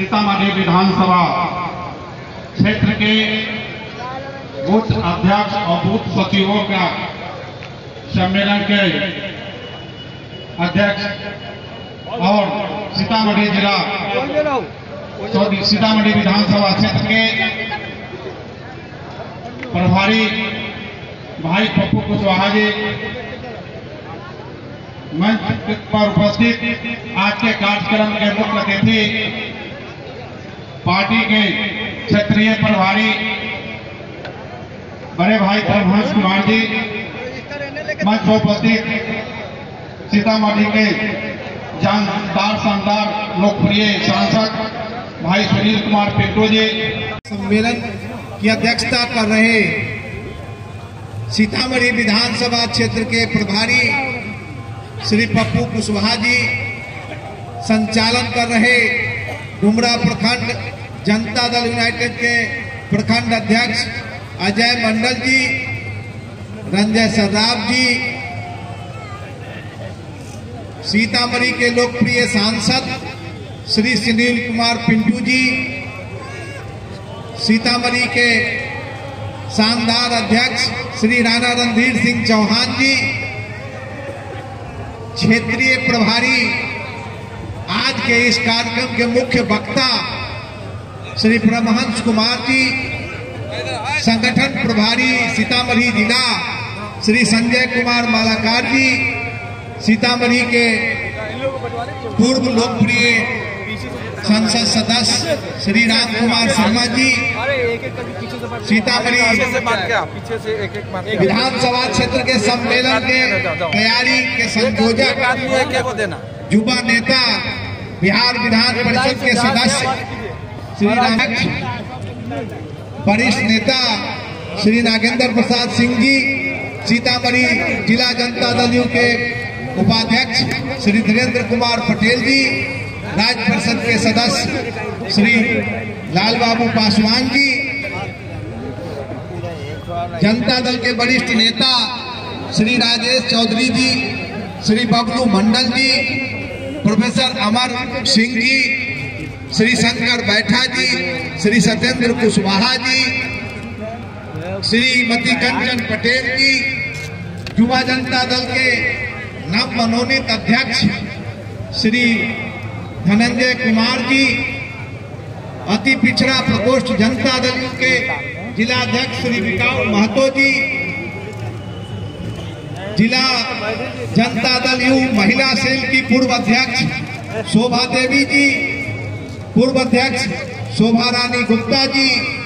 सीतामढ़ी विधानसभा क्षेत्र के बूथ अध्यक्ष और बूथ सचिवों का सम्मेलन के अध्यक्ष और सीतामढ़ी विधानसभा क्षेत्र के प्रभारी भाई पप्पू कुशवाहा जी, मंच पर उपस्थित आज के कार्यक्रम के मुख्य अतिथि पार्टी के क्षेत्रीय प्रभारी बड़े भाई प्रभुवंश कुमार जी, मंच पर उपस्थित सीतामढ़ी के जानदार शानदार लोकप्रिय सांसद भाई सुनील कुमार पिंटू जी, सम्मेलन की अध्यक्षता कर रहे सीतामढ़ी विधानसभा क्षेत्र के प्रभारी श्री पप्पू कुशवाहा जी, संचालन कर रहे डुमरा प्रखंड जनता दल यूनाइटेड के प्रखंड अध्यक्ष अजय मंडल जी, रंजय सर्राफ जी, सीतामढ़ी के लोकप्रिय सांसद श्री सुनील कुमार पिंटू जी, सीतामढ़ी के शानदार अध्यक्ष श्री राणा रणधीर सिंह चौहान जी, क्षेत्रीय प्रभारी आज के इस कार्यक्रम के मुख्य वक्ता श्री प्रभुवंश कुमार जी, संगठन प्रभारी सीतामढ़ी जिला श्री संजय कुमार मालाकार जी, सीतामढ़ी के पूर्व लोकप्रिय संसद सदस्य श्री राम कुमार शर्मा जी, सीतामढ़ी विधानसभा क्षेत्र के सम्मेलन के तैयारी के संयोजक युवा नेता बिहार विधान परिषद के सदस्य श्री रामक्ष, वरिष्ठ नेता श्री नागेंद्र प्रसाद सिंह जी, सीतामढ़ी जिला जनता दल यू के उपाध्यक्ष श्री धीरेन्द्र कुमार पटेल जी, राज्य परिषद के सदस्य श्री लाल बाबू पासवान जी, जनता दल के वरिष्ठ नेता श्री राजेश चौधरी जी, श्री बबलू मंडल जी, प्रोफेसर अमर सिंह जी, श्री शंकर बैठा जी, श्री सत्येंद्र कुशवाहा जी, श्रीमती कंचन पटेल जी, युवा जनता दल के नव मनोनीत अध्यक्ष श्री धनंजय कुमार जी, अति पिछड़ा प्रकोष्ठ जनता दल के जिलाध्यक्ष श्री विकास महतो जी, जिला जनता दल यू महिला सेल की पूर्व अध्यक्ष शोभा देवी जी, पूर्व अध्यक्ष शोभा रानी गुप्ता जी,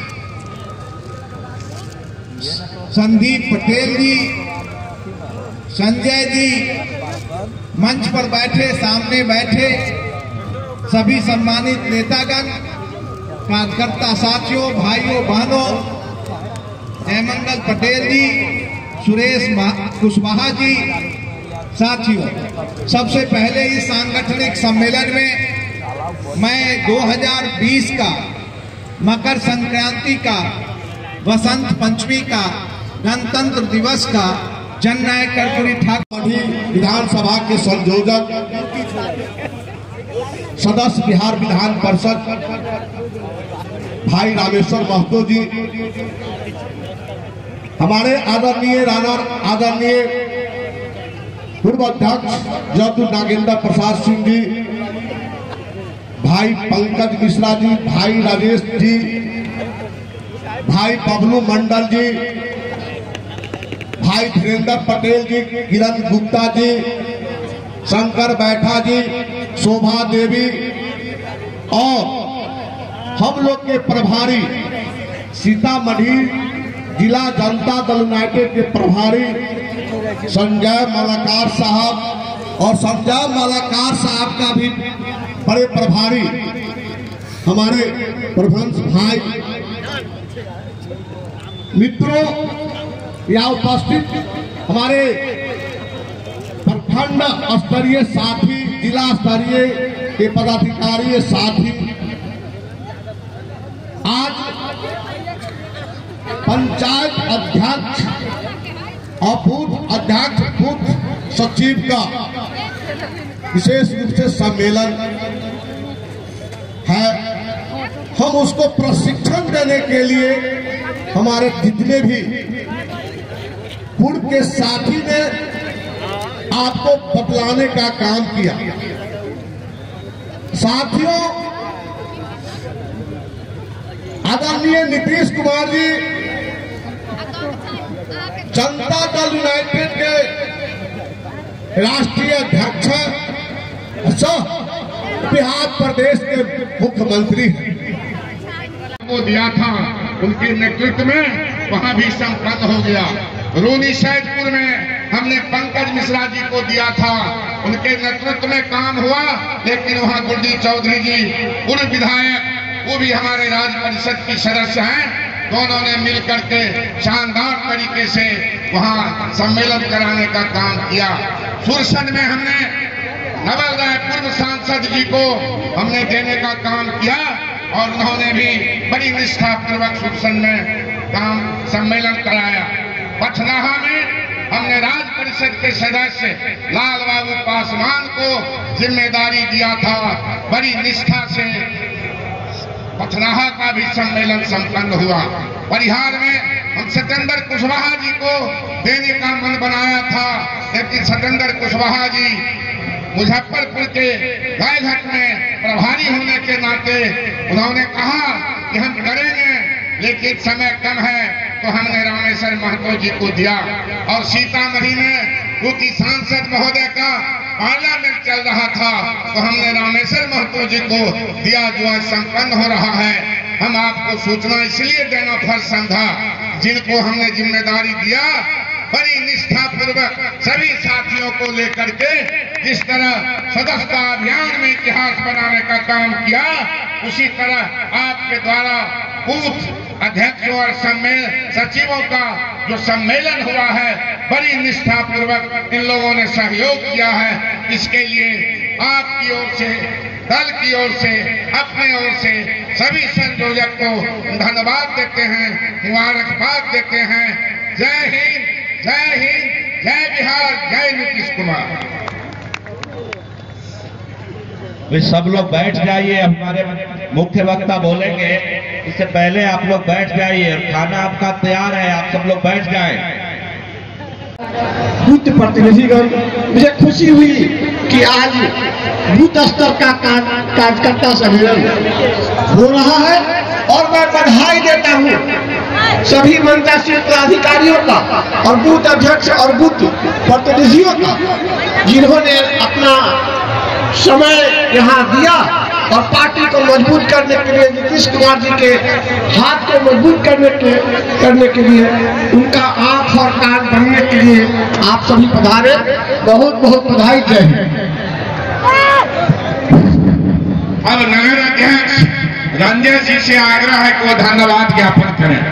संदीप पटेल जी, संजय जी, मंच पर बैठे सामने बैठे सभी सम्मानित नेतागण, कार्यकर्ता साथियों, भाइयों बहनों, जयमंगल पटेल जी, सुरेश कुशवाहा जी, साथियों, सबसे पहले इस सांगठनिक सम्मेलन में मैं 2020 का मकर संक्रांति का, वसंत पंचमी का, गणतंत्र दिवस का, जननायक कर्पूरी ठाकुर विधानसभा के संयोजक सदस्य बिहार विधान परिषद भाई रामेश्वर महतो जी, हमारे आदरणीय पूर्व अध्यक्ष जदयू नागेंद्र प्रसाद सिंह जी, भाई पंकज मिश्रा जी, भाई राजेश जी, भाई बबलू मंडल जी, भाई धीरेन्द्र पटेल जी, किरण गुप्ता जी, शंकर बैठा जी, शोभा देवी और हम लोग के प्रभारी सीतामढ़ी जिला जनता दल यूनाइटेड के प्रभारी संजय मालाकार साहब और संजय मालाकार साहब का भी बड़े प्रभारी हमारे प्रभुवंश भाई, मित्रों, यहाँ उपस्थित हमारे प्रखंड स्तरीय साथी, जिला स्तरीय के पदाधिकारी साथी, आज पंचायत अध्यक्ष और बूथ अध्यक्ष, बूथ सचिव का विशेष रूप से सम्मेलन है। हम उसको प्रशिक्षण देने के लिए हमारे जितने भी पूर्व के साथी ने आपको बतलाने का काम किया। साथियों, आदरणीय नीतीश कुमार जी जनता दल यूनाइटेड के राष्ट्रीय अध्यक्ष सह बिहार प्रदेश के मुख्यमंत्री को दिया था, उनके नेतृत्व में वहां भी संपन्न हो गया। रूनी सैदपुर में हमने पंकज मिश्रा जी को दिया था, उनके नेतृत्व में काम हुआ, लेकिन वहां गुरदीप चौधरी जी पूर्व विधायक, वो भी हमारे राज्य परिषद की सदस्य हैं, दोनों ने मिलकर के शानदार तरीके से वहां सम्मेलन कराने का काम किया। सुरसंड में हमने नवल राय पूर्व सांसद जी को हमने देने का काम किया और उन्होंने भी बड़ी निष्ठा पूर्वक सुरसंड में काम सम्मेलन कराया। पथनाहा में हमने राज्य परिषद के सदस्य लाल बाबू पासवान को जिम्मेदारी दिया था, बड़ी निष्ठा से पथनाहा का भी सम्मेलन संपन्न हुआ। परिहार में हम सत्येंद्र कुशवाहा जी को देने का मन बनाया था, लेकिन सत्येंद्र कुशवाहा जी मुजफ्फरपुर के गायघाट में प्रभारी होने के नाते उन्होंने कहा कि हम करेंगे, लेकिन समय कम है, तो हमने रामेश्वर महतो जी को दिया। और सीतामढ़ी में क्योंकि सांसद महोदय का पार्लियामेंट चल रहा था, तो हमने रामेश्वर महतो जी को दिया, जो आज संपन्न हो रहा है। हम आपको सूचना इसलिए देना फर्ज समझा, जिनको हमने जिम्मेदारी दिया, बड़ी निष्ठा पूर्वक सभी साथियों को लेकर के जिस तरह सदस्यता अभियान में इतिहास बनाने का काम किया, उसी तरह आपके द्वारा बूथ अध्यक्षों और सचिवों का जो सम्मेलन हुआ है, बड़ी निष्ठा पूर्वक इन लोगों ने सहयोग किया है। इसके लिए आपकी ओर से, दल की ओर से, अपने ओर से सभी संयोजक को धन्यवाद देते हैं, मुबारकबाद देते हैं। जय हिंद, जय हिंद, जय बिहार, जय नीतीश कुमार। वे सब लोग बैठ जाइए, हमारे मुख्य वक्ता बोलेंगे, इससे पहले आप लोग बैठ जाइए और खाना आपका तैयार है, आप सब लोग बैठ जाएं। बूथ प्रतिनिधिगण, मुझे खुशी हुई कि आज बूथ स्तर का कार्यकर्ता सम्मेलन हो रहा है और मैं बधाई देता हूँ सभी मंत्रालय पदाधिकारियों का और बूथ अध्यक्ष और बूथ प्रतिनिधियों का, जिन्होंने अपना समय यहाँ दिया और पार्टी को मजबूत करने के लिए, नीतीश कुमार जी के हाथ को मजबूत करने के लिए, उनका आंख और कान बनने के लिए आप सभी पधारे। बहुत बहुत बधाई। जय हिंद। अब नगर अध्यक्ष रंजय जी से आग्रह है कि वो धन्यवाद ज्ञापन करें।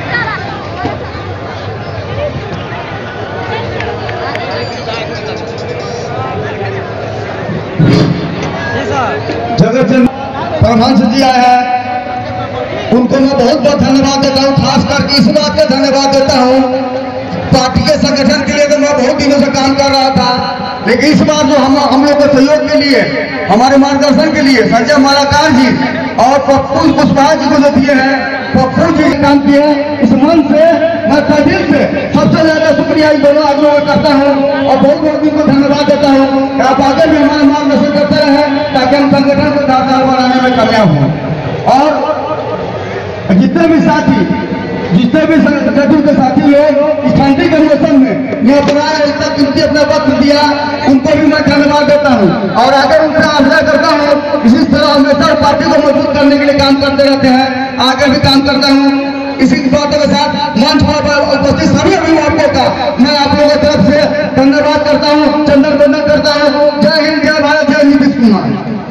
जगत परमहंस जी आए हैं, उनको मैं बहुत बहुत धन्यवाद देता हूँ। खास करके इस बात का धन्यवाद देता हूँ, पार्टी के संगठन के लिए तो मैं बहुत दिनों से काम कर रहा था, लेकिन इस बार जो हम लोग के सहयोग के लिए, हमारे मार्गदर्शन के लिए संजय मालाकार जी और पप्पू कुशवाहा जी को जो दिए हैं, पप्पू जी काम किए हैं, इस मन से मैं दिल से सबसे ज्यादा शुक्रिया इन दोनों आदमियों का करता हूँ और बहुत बहुत इनको धन्यवाद देता हूँ कि आप आगे भी हमारा मार्गदर्शन करते रहें, ताकि हम संगठन को दातार बनाने में कामयाब हों। और जितने भी साथी, जितने भी संगठन के साथी लोग स्थानीय कन्वेंशन में ने अपना वक्त दिया, उनको भी मैं धन्यवाद देता हूँ और आगे उनसे आग्रह करता हूँ इसी तरह हमेशा पार्टी को मजबूत करने के लिए काम करते रहते हैं, आगे भी काम करता हूँ। इसी बातों के साथ मंच पर उपस्थित सभी अभिभावकों का मैं आप लोगों की तरफ से धन्यवाद करता हूँ, चंदन वंदन करता हूँ। जय हिंद, जय भारत, जय नीतीश कुमार।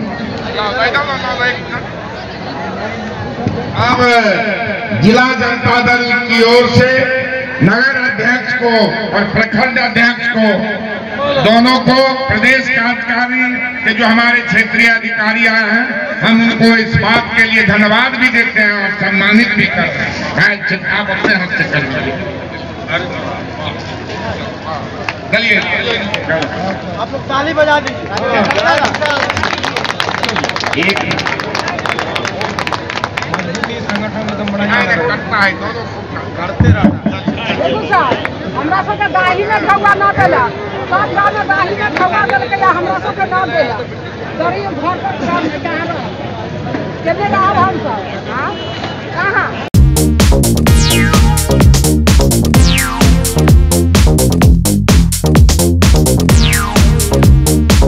अब जिला जनता दल की ओर से नगर अध्यक्ष को और प्रखंड अध्यक्ष को, दोनों को, प्रदेश कार्यकारिणी के जो हमारे क्षेत्रीय अधिकारी आए हैं, हम उनको इस बात के लिए धन्यवाद भी देते हैं और सम्मानित भी करते हैं। आप अपने हाथ से कर चलिए, आप लोग ताली बजा दीजिए। हमरा सबके दाही में खौआ न देला, सब गाँव में दाही में खौआ देलकै, हमरा सबके न देला। गरीब घर पर सब कहाँ रह केने रहब हमसब।